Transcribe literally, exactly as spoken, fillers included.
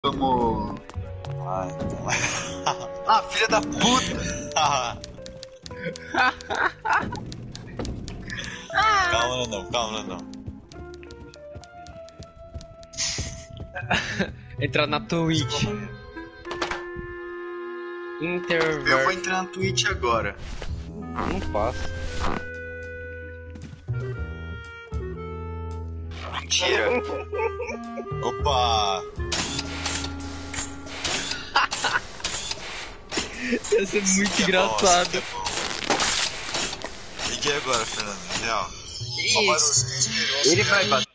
Vamos. Ai, ah, filha da puta! Calma, não, calma, não. Entrar na Twitch. Interver... Eu vou entrar na Twitch agora. Não posso. Mentira. Opa! Ia ser muito Que é engraçado. bom, que é bom. Liguei agora, Fernando. Real. Ih, Ele vai bater.